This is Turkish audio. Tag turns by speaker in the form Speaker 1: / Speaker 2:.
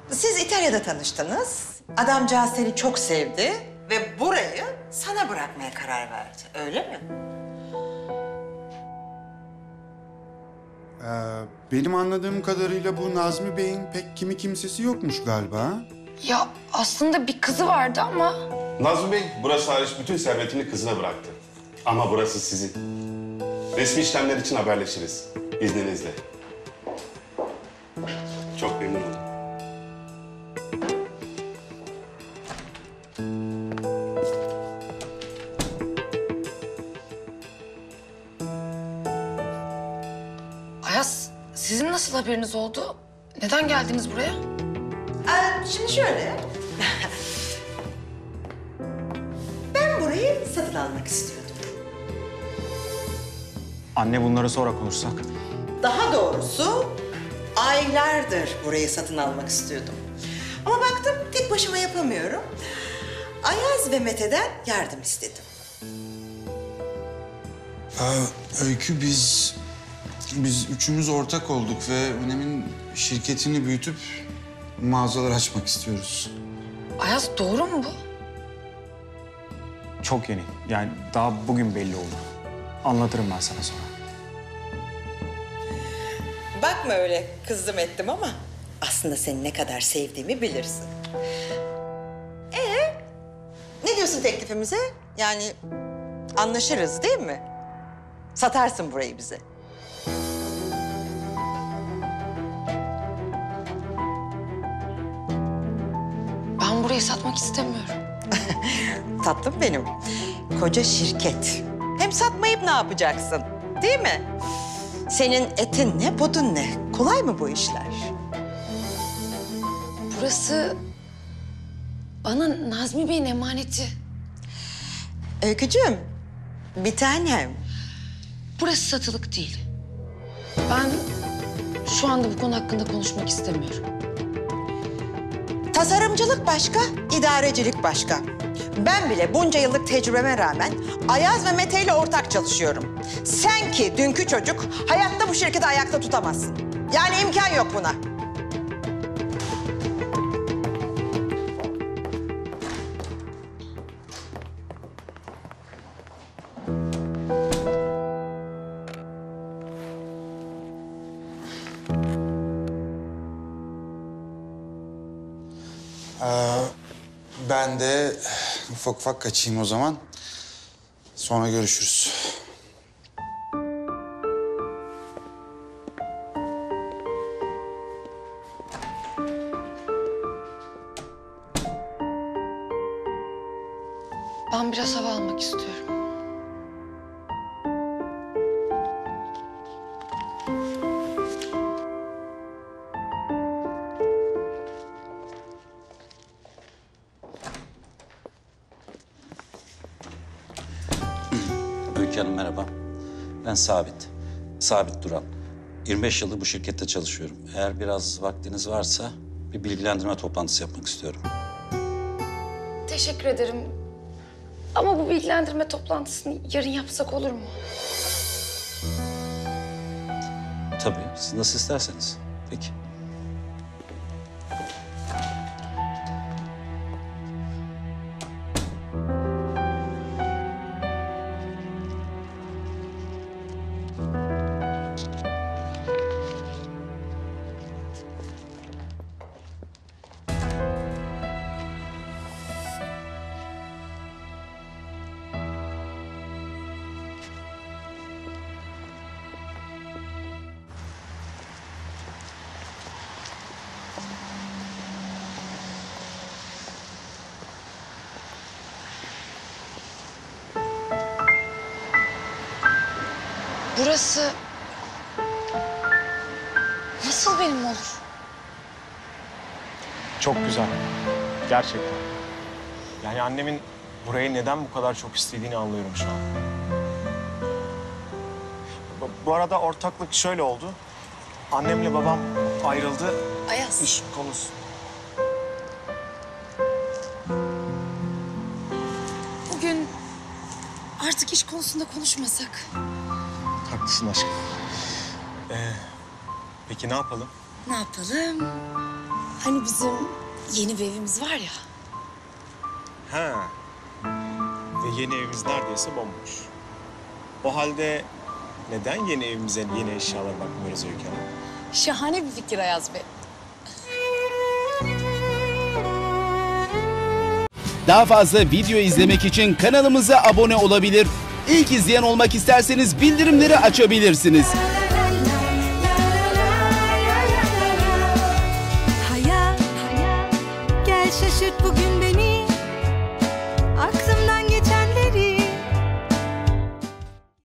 Speaker 1: Siz İtalya'da tanıştınız. Adamcağız seni çok sevdi ve burayı sana bırakmaya karar verdi. Öyle mi?
Speaker 2: Benim anladığım kadarıyla bu Nazmi Bey'in pek kimi kimsesi yokmuş galiba.
Speaker 3: Ya aslında bir kızı vardı ama...
Speaker 4: Nazmi Bey, burası hariç bütün servetini kızına bıraktı. Ama burası sizin. Resmi işlemler için haberleşiriz. İzninizle. Çok memnun oldum.
Speaker 3: Ayaz, sizin nasıl haberiniz oldu? Neden geldiniz buraya?
Speaker 1: Şimdi şöyle. Ben burayı satın almak istiyordum.
Speaker 5: Anne bunları sonra konuşsak.
Speaker 1: Daha doğrusu aylardır burayı satın almak istiyordum. Ama baktım tek başıma yapamıyorum. Ayaz ve Mete'den yardım istedim.
Speaker 2: Öykü biz üçümüz ortak olduk ve Önem'in şirketini büyütüp mağazalar açmak istiyoruz.
Speaker 3: Ayaz doğru mu bu?
Speaker 5: Çok yeni. Yani daha bugün belli oldu. Anlatırım ben sana sonra.
Speaker 1: Bakma öyle kızdım ettim ama aslında seni ne kadar sevdiğimi bilirsin. Ne diyorsun teklifimize? Yani anlaşırız değil mi? Satarsın burayı bize.
Speaker 3: Ben burayı satmak istemiyorum.
Speaker 1: Tatlım benim. Koca şirket. Hem satmayıp ne yapacaksın? Değil mi? Senin etin ne, budun ne? Kolay mı bu işler?
Speaker 3: Burası bana Nazmi Bey'in emaneti.
Speaker 1: Öykücüğüm, bir tanem.
Speaker 3: Burası satılık değil. Ben şu anda bu konu hakkında konuşmak istemiyorum.
Speaker 1: Tasarımcılık başka, idarecilik başka. Ben bile bunca yıllık tecrübeme rağmen Ayaz ve Mete ile ortak çalışıyorum. Sen ki dünkü çocuk hayatta bu şirketi ayakta tutamazsın. Yani imkan yok buna.
Speaker 2: Ben de ufak ufak kaçayım o zaman. Sonra görüşürüz.
Speaker 3: Ben biraz hava almak istiyorum.
Speaker 6: Öykü Hanım merhaba. Ben Sabit. Sabit Duran. 25 yıldır bu şirkette çalışıyorum. Eğer biraz vaktiniz varsa bir bilgilendirme toplantısı yapmak istiyorum.
Speaker 3: Teşekkür ederim. Ama bu bilgilendirme toplantısını yarın yapsak olur mu?
Speaker 6: Tabii, siz nasıl isterseniz. Peki.
Speaker 3: Burası nasıl benim olur?
Speaker 5: Çok güzel. Gerçekten. Yani annemin burayı neden bu kadar çok istediğini anlıyorum şu an. Bu arada ortaklık şöyle oldu. Annemle babam ayrıldı.
Speaker 3: Ayaz.
Speaker 5: İş konusu.
Speaker 3: Bugün artık iş konusunda konuşmasak.
Speaker 5: Haklısın aşkım. Peki ne yapalım?
Speaker 3: Ne yapalım?
Speaker 7: Hani bizim yeni bir evimiz var ya.
Speaker 5: Ha. Ve yeni evimiz neredeyse bomboş. O halde neden yeni evimize yeni eşyalara bakmıyoruz Öykü Hanım?
Speaker 7: Şahane bir fikir Ayaz Bey.
Speaker 8: Daha fazla video izlemek için kanalımıza abone olabilir. İlk izleyen olmak isterseniz bildirimleri açabilirsiniz.